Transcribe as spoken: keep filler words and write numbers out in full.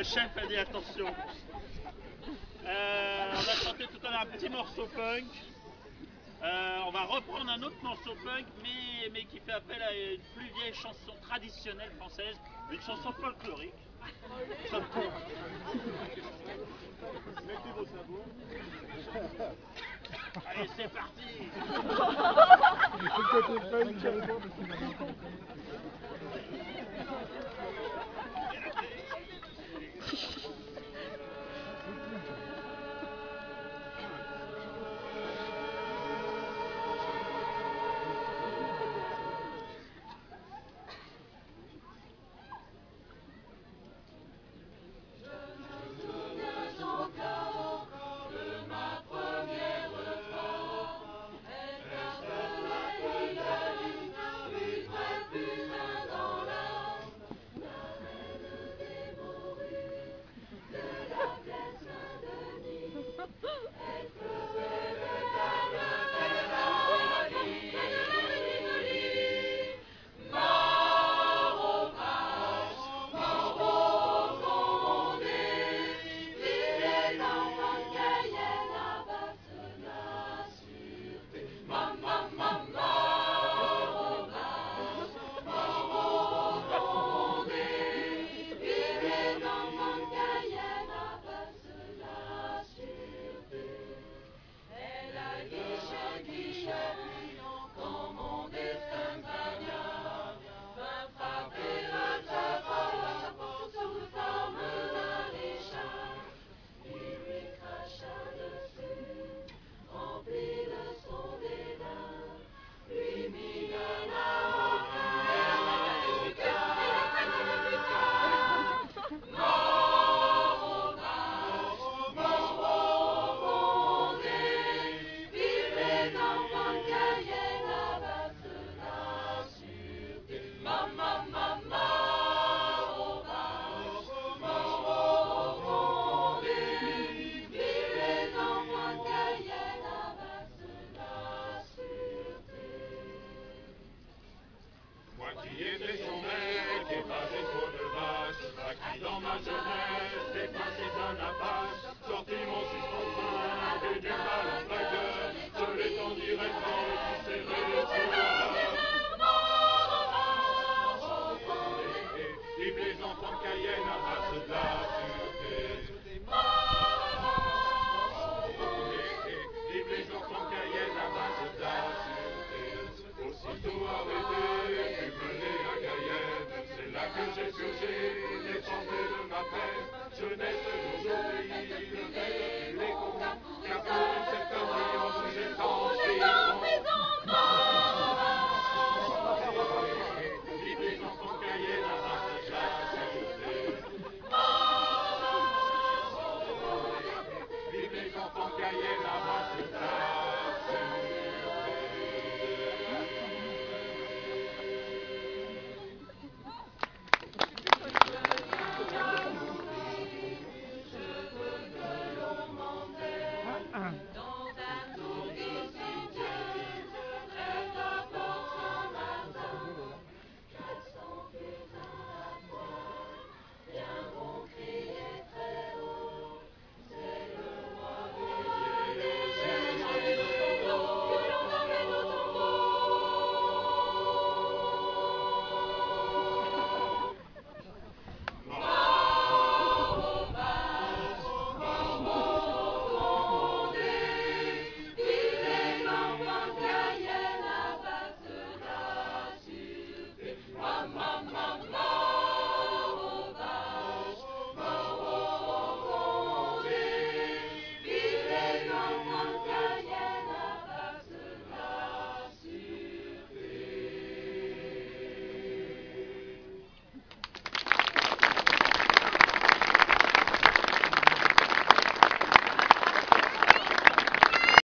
Le chef a dit attention. Euh, on a chanté tout à l'heure un petit morceau punk. Euh, on va reprendre un autre morceau punk, mais, mais qui fait appel à une plus vieille chanson traditionnelle française, une chanson folklorique. Somme toute. Mettez vos sabots. Allez, c'est parti. Dans ma jeunesse, j'ai passé d'un Apache, sorti mon six trente cinq et du ballon braqueur, je l'ai tendu directement tout serré sur la vive les enfants de Cayenne à base de la sûreté. Vive les enfants de Cayenne à base de la sûreté. Aussitôt arrêté, puis mené à Cayenne, c'est là que j'ai purgé les pensées de ma peine. Jeunesse